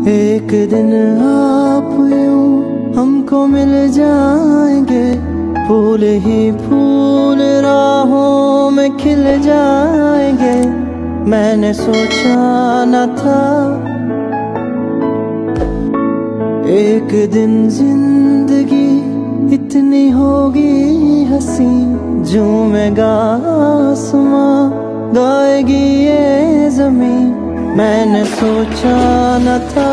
एक दिन आप यूं हमको मिल जाएंगे, फूल ही फूल राहों में खिल जाएंगे। मैंने सोचा न था एक दिन जिंदगी इतनी होगी हंसी, झूमेगा आसमां गाएगी ये ज़मीं। मैंने सोचा न था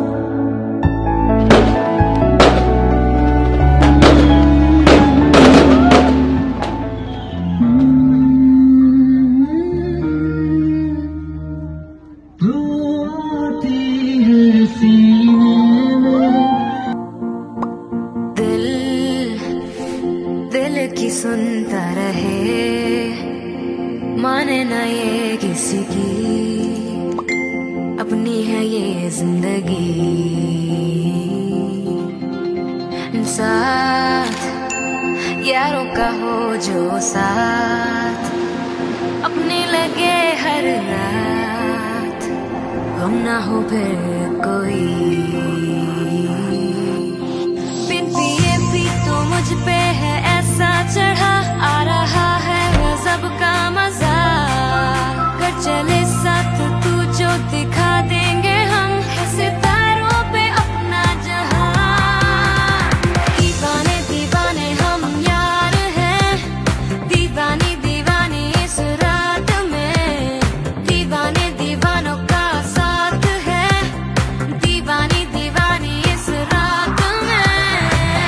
दिल की सुनता रहे, माने ना ये किसी की, अपनी है ये जिंदगी। साथ यारों का हो जो साथ, अपने लगे हर रात, गम ना हो फिर कोई। बिन पिए भी तो मुझ पे है ऐसा चढ़ा, आ रहा है गज़ब का मजा। कर चले साथ तू जो दिखा देंगे हम, सितारों पे अपना जहां। दीवाने दीवाने हम यार हैं, दीवानी दीवानी इस रात में। दीवाने दीवानों का साथ है, दीवानी दीवानी इस रात में।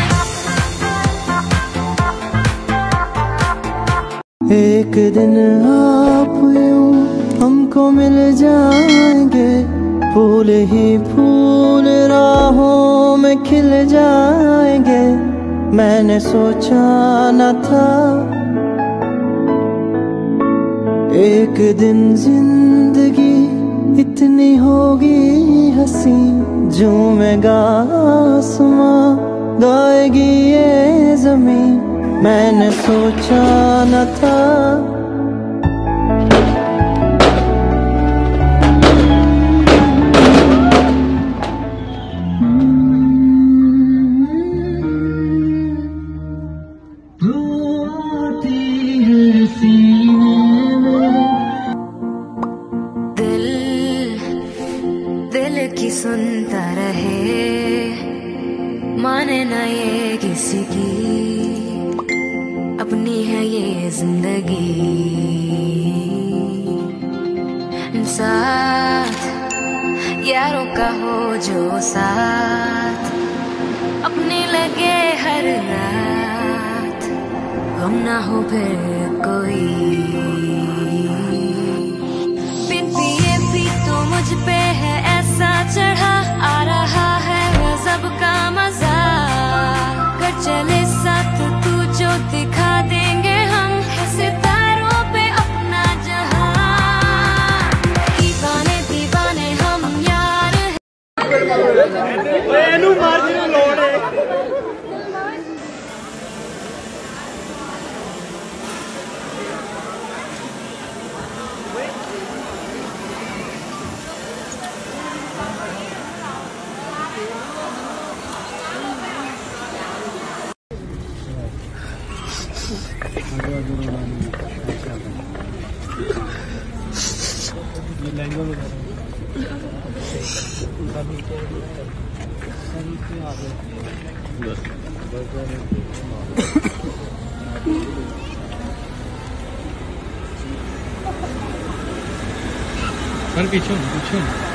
एक दिन आप यूं हमको मिल जाएंगे, फूल ही फूल राहों में खिल जाएंगे। मैंने सोचा न था एक दिन जिंदगी इतनी होगी हंसी, झूमेगा आसमां गाएगी ये ज़मीं। मैंने सोचा न था दिल की सुनता रहे, माने ना ये किसी की, अपनी है ये जिंदगी। साथ यारों का हो जो साथ, अपने लगे हर रात, गम ना हो फिर कोई। बिन पिए भी तो मुझ पे है ऐसा चढ़ा, आ रहा है गज़ब का मजा। कर चले साथ तू जो दिखा देंगे हम, सितारों पे अपना जहां। दीवाने दीवाने हम यार हैं। पीछे